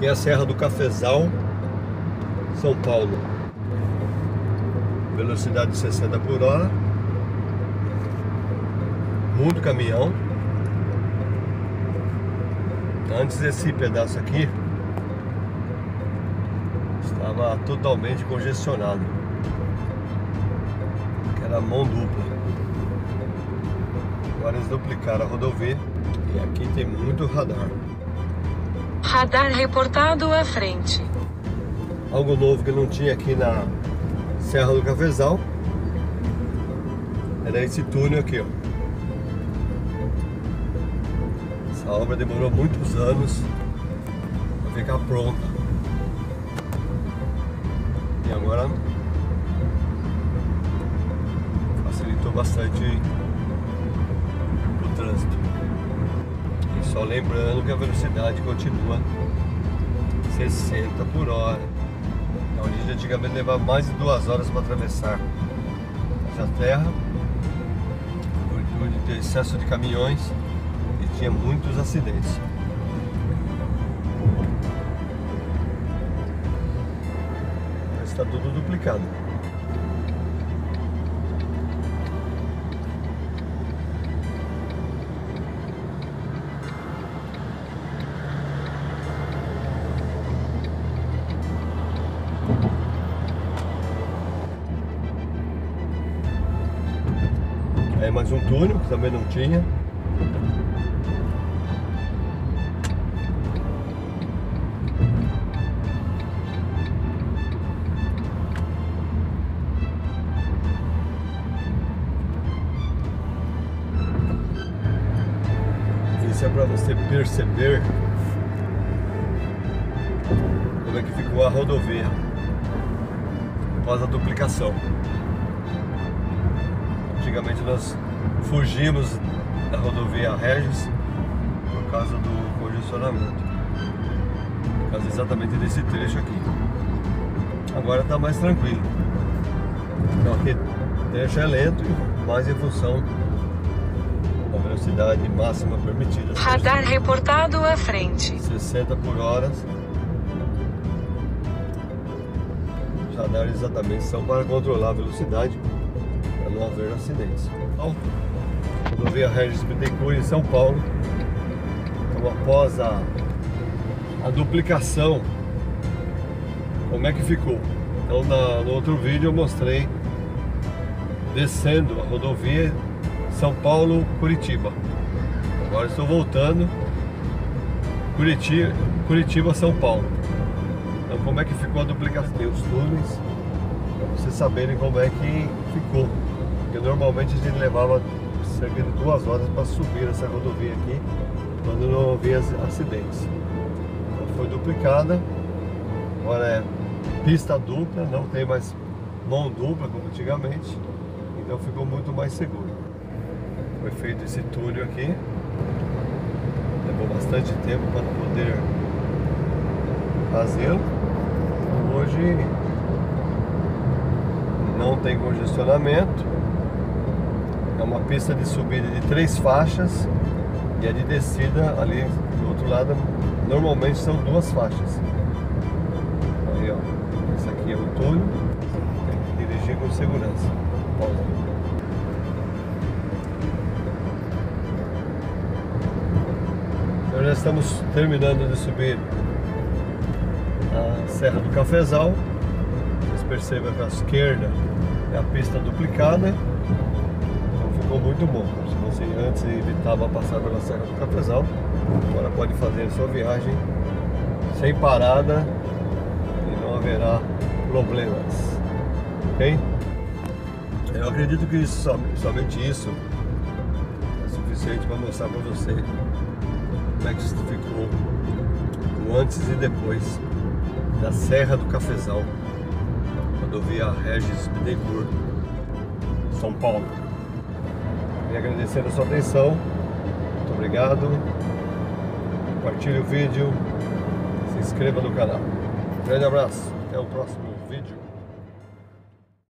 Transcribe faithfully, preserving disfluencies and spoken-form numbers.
Aqui é a Serra do Cafezal, São Paulo. Velocidade de sessenta por hora. Muito caminhão. Antes desse pedaço aqui estava totalmente congestionado, que era mão dupla. Agora eles duplicaram a rodovia e aqui tem muito radar. Radar reportado à frente. Algo novo que não tinha aqui na Serra do Cafezal era esse túnel aqui, ó. Essa obra demorou muitos anos para ficar pronta. E agora facilitou bastante o trânsito. E só lembrando que a velocidade continua sessenta por hora. Onde antigamente levava mais de duas horas para atravessar essa terra, por ter excesso de caminhões e tinha muitos acidentes. Está tudo duplicado. Aí mais um túnel que também não tinha. Isso é para você perceber como é que ficou a rodovia após a duplicação. Antigamente nós fugimos da rodovia Regis por causa do congestionamento, por causa exatamente desse trecho aqui. Agora está mais tranquilo. Então aqui o trecho é lento, mas em função da velocidade máxima permitida. Radar reportado à frente. sessenta por hora. Os radares exatamente são para controlar a velocidade, para não haver acidentes. Então, rodovia Regis Bittencourt em São Paulo. Então, após a, a duplicação, como é que ficou? Então, na, no outro vídeo eu mostrei descendo a rodovia São Paulo-Curitiba. Agora estou voltando Curitiba, Curitiba-São Paulo. Então, como é que ficou a duplicação? Tem os túneis, para vocês saberem como é que ficou. Porque normalmente a gente levava cerca de duas horas para subir essa rodovia aqui, quando não havia acidentes. Então foi duplicada, agora é pista dupla, não tem mais mão dupla como antigamente, então ficou muito mais seguro. Foi feito esse túnel aqui, levou bastante tempo para poder fazê-lo. Hoje não tem congestionamento. É uma pista de subida de três faixas e a de descida ali do outro lado normalmente são duas faixas. Aí, ó, esse aqui é o túnel, tem que dirigir com segurança. Pausa. Então já estamos terminando de subir a Serra do Cafezal. Vocês percebem que à esquerda é a pista duplicada. Ficou muito bom. Se você antes evitava passar pela Serra do Cafezal, agora pode fazer a sua viagem sem parada e não haverá problemas. Ok? Eu acredito que isso, somente isso é suficiente para mostrar para você como é que isso ficou o antes e depois da Serra do Cafezal, rodovia Regis Bittencourt, São Paulo. E agradecendo a sua atenção, muito obrigado, compartilhe o vídeo, se inscreva no canal. Um grande abraço, até o próximo vídeo.